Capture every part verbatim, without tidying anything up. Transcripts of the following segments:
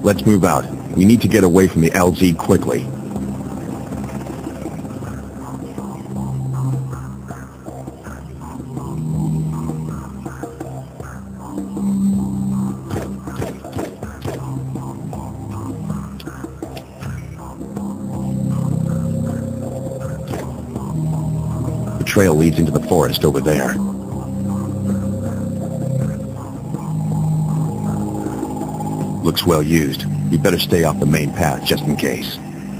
Let's move out. We need to get away from the L Z quickly. The trail leads into the forest over there. Looks well used. We better stay off the main path just in case.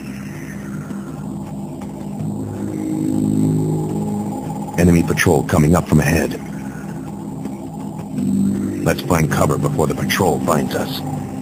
Enemy patrol coming up from ahead. Let's find cover before the patrol finds us.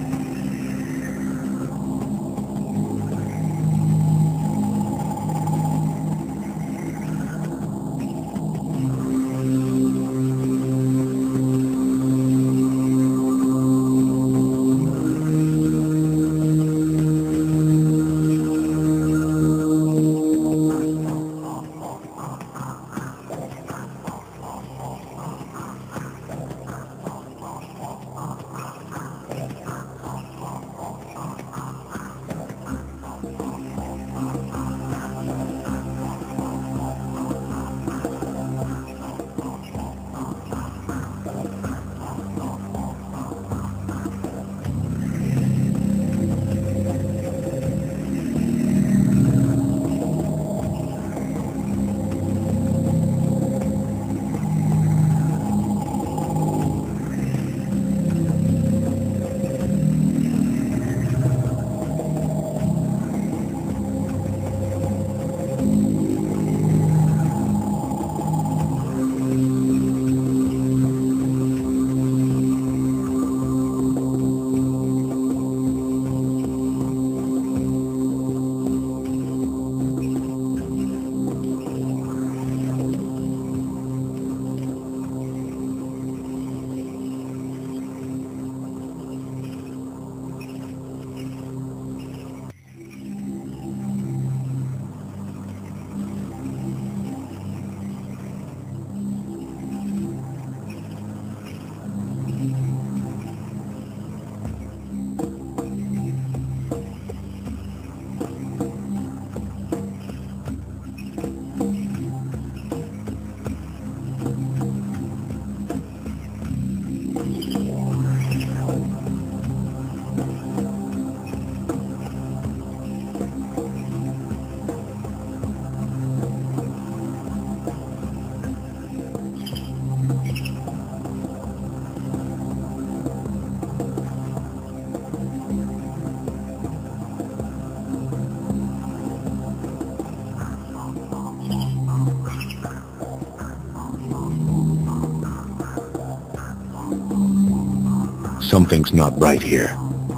Something's not right here.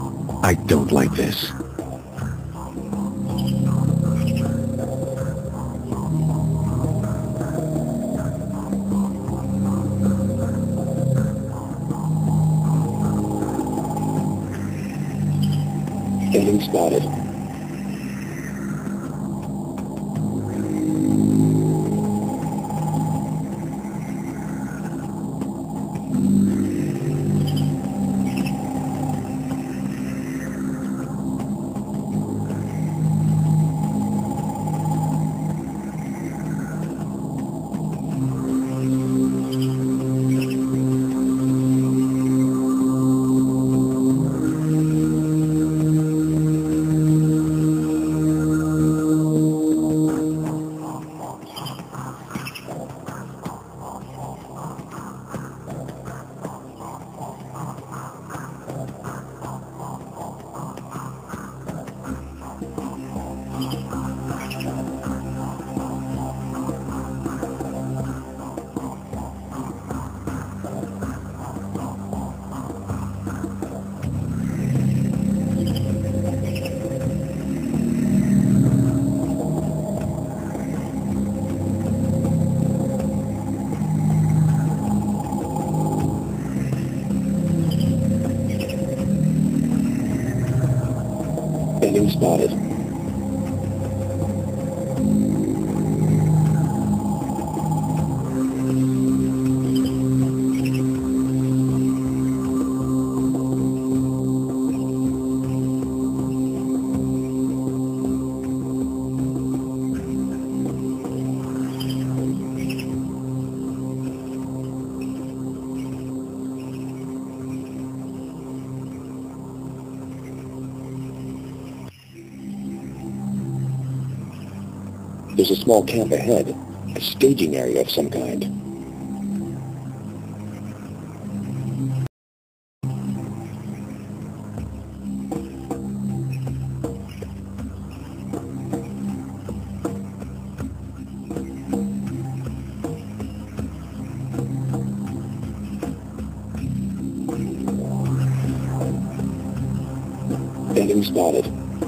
I don't like this. Getting spotted. Getting spotted. There's a small camp ahead. A staging area of some kind. Enemy spotted.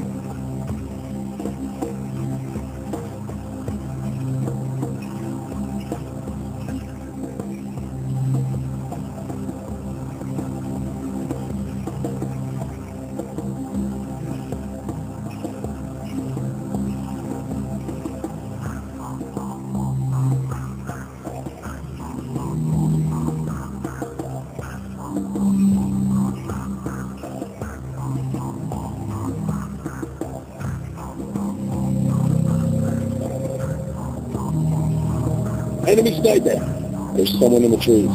Enemy sniper! There's someone in the trees.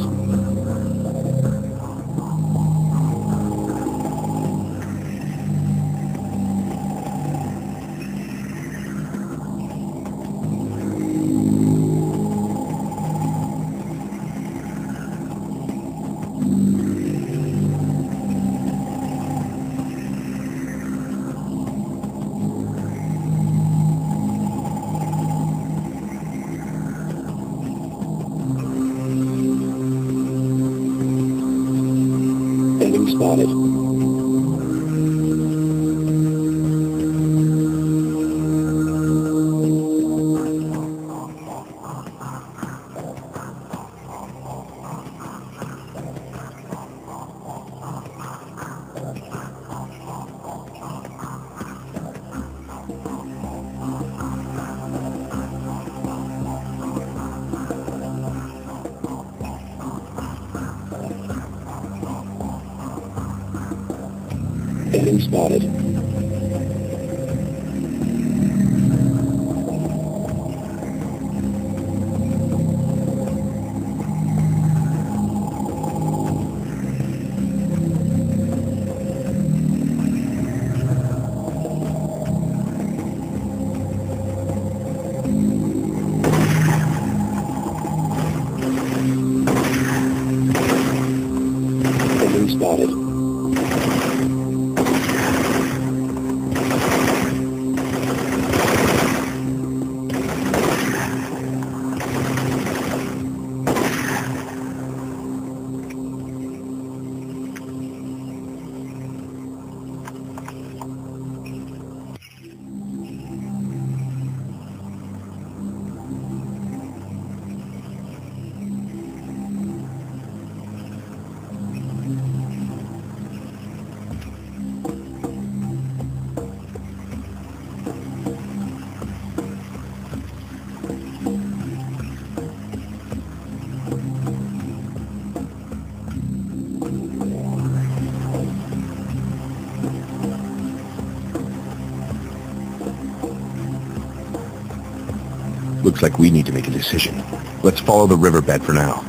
Enemy spotted. Enemy spotted. Enemy spotted. Looks like we need to make a decision. Let's follow the riverbed for now.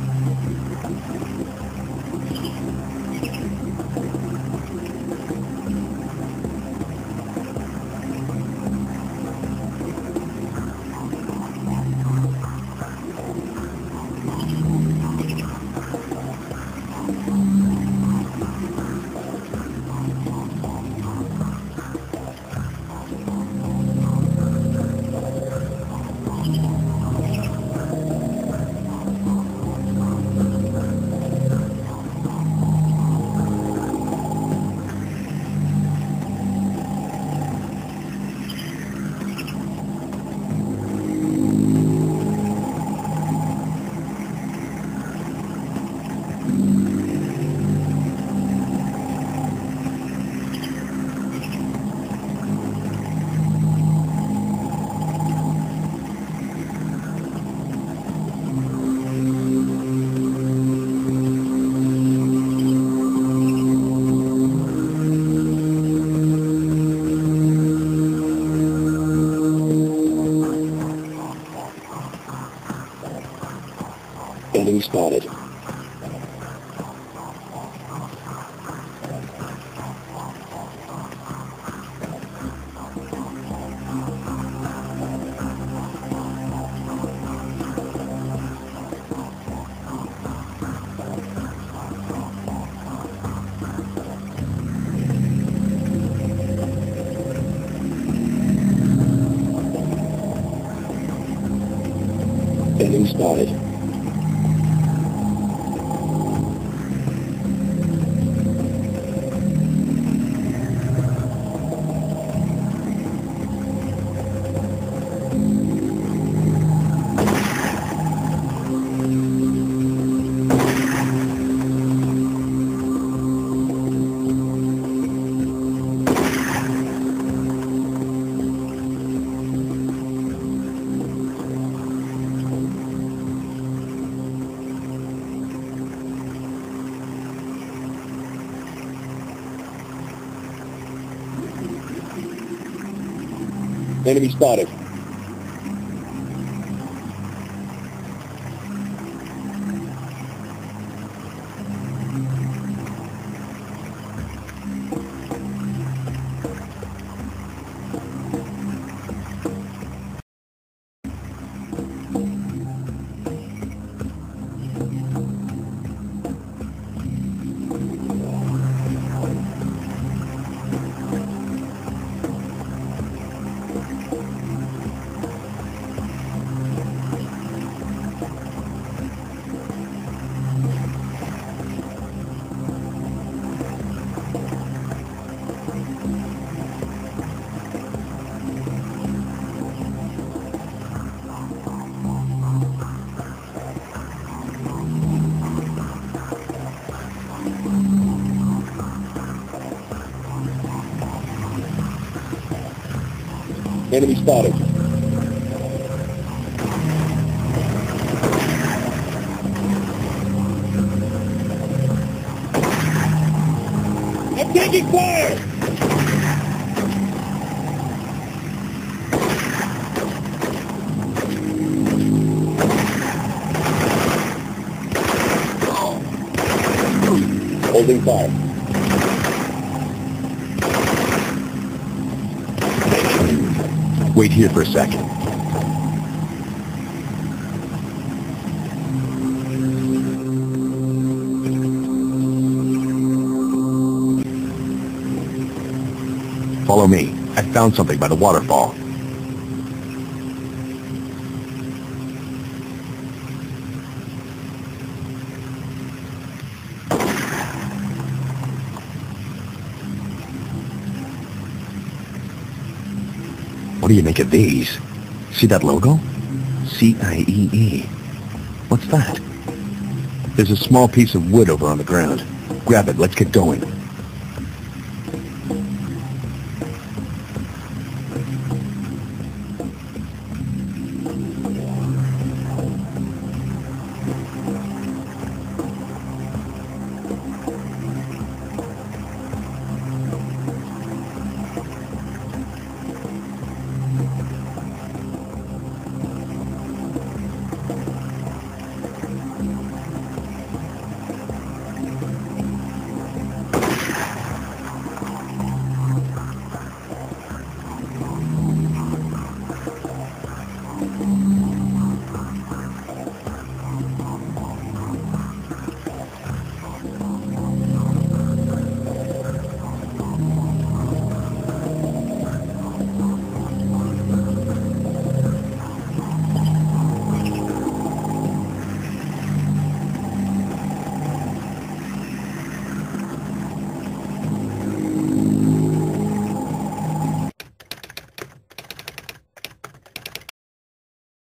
Enemy spotted. Enemy spotted. Enemy spotted. Enemy spotted. I'm taking fire! Holding fire. Wait here for a second. Follow me. I found something by the waterfall. What do you make of these? See that logo? C I E E. What's that? There's a small piece of wood over on the ground. Grab it, let's get going.